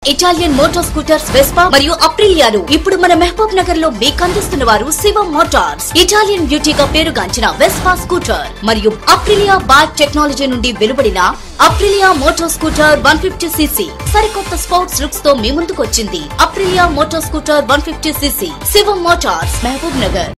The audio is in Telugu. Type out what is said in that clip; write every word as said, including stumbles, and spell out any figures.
ఇటాలియన్ మోటార్ స్కూటర్స్ వెస్పా మరియు అప్రిలియాలు ఇప్పుడు మన మహబూబ్ నగర్ లో మీకు అందిస్తున్న వారు శివ మోటార్స్. ఇటాలియన్ బ్యూటీగా పేరుగాంచిన వెస్పా స్కూటర్ మరియు అప్రిలియా బైక్ టెక్నాలజీ నుండి వెలువడిన Aprilia motor scooter one fifty CC సరికొత్త స్పోర్ట్స్ లుక్స్ తో మీ ముందుకు వచ్చింది. Aprilia motor scooter one fifty CC Shiva motors, Mahbub Nagar.